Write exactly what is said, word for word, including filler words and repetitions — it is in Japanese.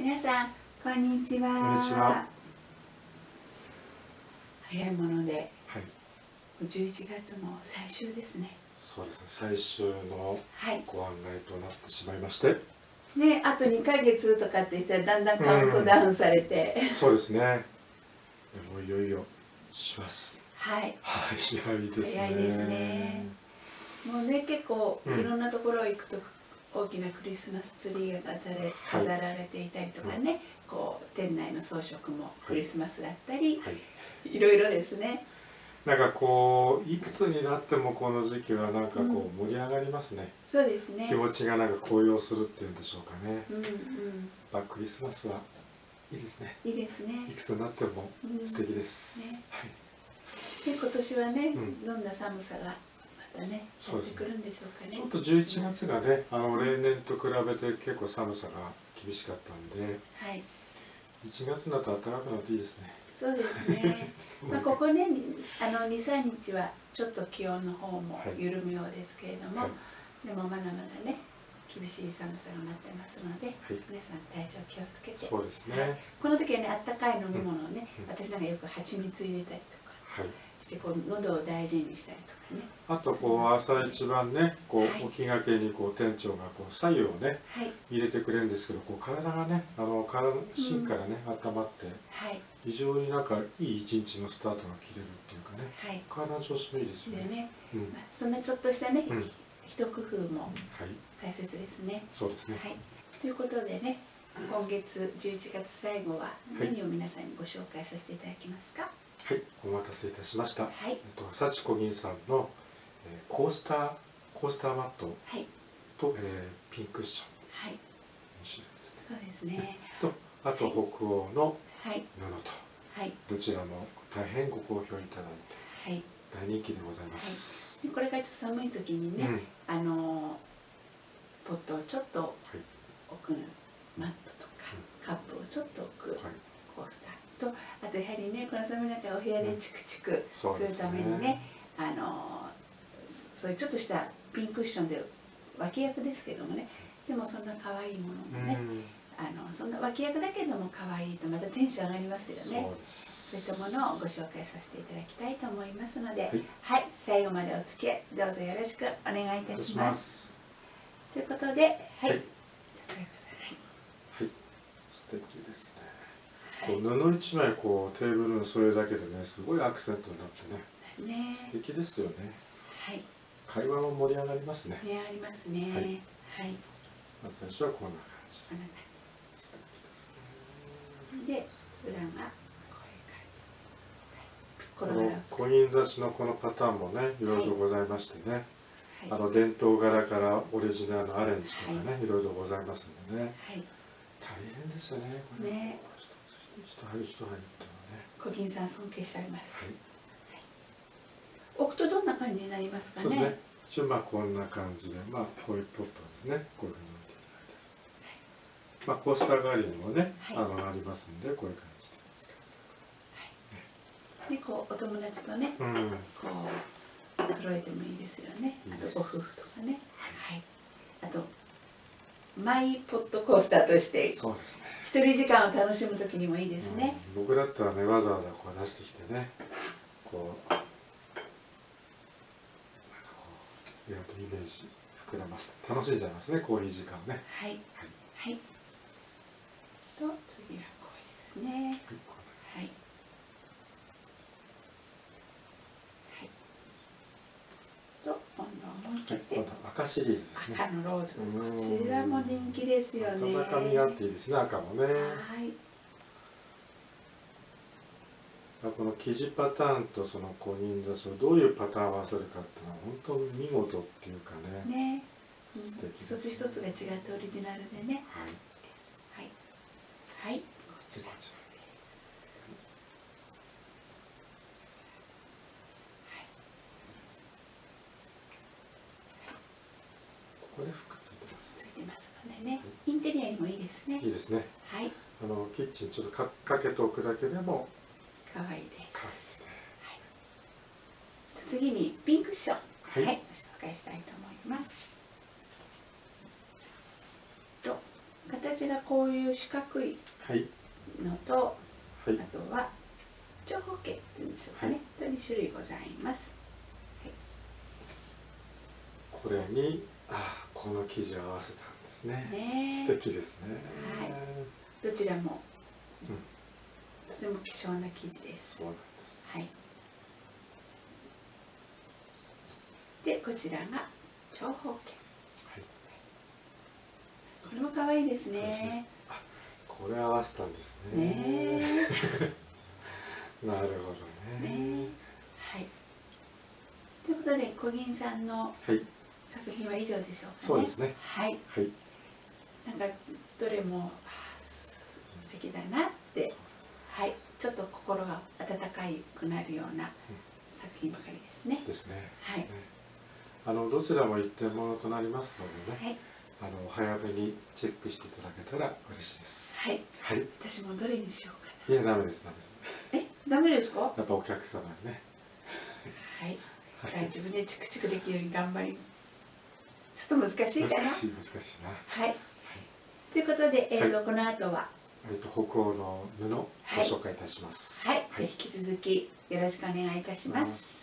皆さんこんにちは。 こんにちは。 早いもので、 はい、 じゅういちがつも最終ですね。 そうですね、最終のはい、 ご案内となってしまいまして、 ね、あとにかげつとかって言ったらだんだんカウントダウンされて、 うん、そうですね。もういよいよします。 はい、 早いですね。 早いですね。もうね、結構いろんなところ行くと、大きなクリスマスツリーが飾れ、飾られていたりとかね、はい、こう店内の装飾もクリスマスだったり、はい、いろいろですね。 なんかこういくつになってもこの時期はなんかこう盛り上がりますね。 うん、そうですね。 気持ちがなんか高揚するっていうんでしょうかね。 うんうん。 まあクリスマスはいいですね。 いいですね。 いくつになっても素敵です。 うんね、 はい。 で今年はね、 うん、 どんな寒さがまたねやってくるんでしょうかね。 ちょっとじゅういちがつがね、あの例年と比べて結構寒さが厳しかったんで、はい、いちがつになったら暖かくなっていいですね。 そうですね。まあここね、あのに、さんにちはちょっと気温の方も緩むようですけれども、はい、でもまだまだね厳しい寒さが待ってますので、はい、皆さん体調気をつけて。そうですね。はい、この時はね、あったかい飲み物をね、うん、私なんかよく蜂蜜入れたりとか。はい、こう喉を大事にしたりとかね。 あとこう朝一番ね、こう起きがけにこう店長がこう白湯をね、はい、入れてくれるんですけど、こう体がね、あの体芯からね、うん、温まって、はい、非常になんかいい一日のスタートが切れるっていうかね、はい、体の調子もいいですよね。でね、うん、まあ、そんなちょっとしたね、うん、一工夫も大切ですね。はい、そうですね。はい、ということでね、今月じゅういちがつ最後は何を皆さんにご紹介させていただけますか。 はい、お待たせいたしました。はい、えっと幸子銀さんの、えー、コースターコースターマットと、はい、えー、ピンクッション、はい、にしゅるいですね。そうですね。とあと北欧の布と、はい、どちらも大変ご好評いただいて、はい、大人気でございます。 はい、これからちょっと寒い時にね、うん、あのポットをちょっと置くマットとか、うん、カップをちょっと置く、はい、コースター。とあとやはりね、この寒い中お部屋でチクチクするためにね、うん、あのそういうちょっとしたピンクッションで脇役ですけどもね、でもそんな可愛いものもね、うん、あのそんな脇役だけども可愛いとまたテンション上がりますよね。そういったものをご紹介させていただきたいと思いますので、はい、はい、最後までお付き合いどうぞよろしくお願いいたします。ということで、はい、はい、 素敵ですね。こう布一枚こうテーブルに添えるだけでね、すごいアクセントになってね、ね、素敵ですよね。はい。会話も盛り上がりますね。 盛り上がりますね。はい。はい、 まず最初はこんな感じ。 こんな感じ。素敵ですね。で、裏がこういう感じ。はい、 コイン挿しのこのパターンもね、いろいろございましてね。はい、あの伝統柄からオリジナルのアレンジとかね、はい、いろいろございますのでね。はい。大変ですよね。これね。人入る人入るっていうのはね。 小銀さん尊敬しております。はい。置くとどんな感じになりますかね。そうですね。 一応まあこんな感じで、まあこういうポットですね。こういうふうに置いていただいて、まあコースター代わりにもね、あのありますんでこういう感じで使ってください。でこうお友達とね、こう揃えてもいいですよね。あとご夫婦とかね。はい。あとマイポットコースターとして。そうですね。一人時間を楽しむ時にもいいですね。 うん、僕だったらね、わざわざこう出してきてね、こうなんかこうやるとイメージ膨らませて楽しんじゃいますね、こういう時間ね。はい。はい。 はい。と次はこうですね。はい。はい。と今度はもうちょっと。 今度は赤シリーズですね。 赤のローズ。こちらも人気ですよね。 温かみがあっていいですね、赤もね。はい。この生地パターンとそのコイン挿しをどういうパターンを合わせるかっていうのは本当に見事っていうかね。ね。 素敵ですね。一つ一つが違ってオリジナルでね。はい。はい。はい。こちら。 ここで服ついてます。 ついてますのでね。インテリアにもいいですね。 いいですね。はい。あのキッチンちょっとかかけておくだけでも可愛いです。 可愛いですね。 はい。次にピンクッション、はい、はい、ご紹介したいと思います。と形がこういう四角いのと、はい、あとは長方形っていうんでしょうかね、と、はい、に種類ございます。はい、 これにあこの生地を合わせたんですね。ね、素敵ですね。 はい、どちらも、うん、とても希少な生地です。そうなんです。はい。でこちらが長方形。はい、これも可愛いですね。 あ、これ合わせたんですね。ねなるほどね。ね、 はい。ということで小銀さんの作品は以上でしょうかね。 そうですね。 はい。はい。なんかどれも素敵だなって、はい。ちょっと心が温かくなるような作品ばかりですね。 ですね。 はい。 あのどちらも一点物となりますのでね。はい。あの早めにチェックしていただけたら嬉しいです。 はい。はい。私もどれにしようかな。 いやダメですダメです。 え、ダメですか？ やっぱお客様にね。 はい。じゃあ自分でチクチクできるように頑張り。ちょっと難しいかな。 難しい難しいな。 はい。ということで、えっとこの後はえっと北欧の布をご紹介いたします。 はい。じゃあ引き続きよろしくお願いいたします。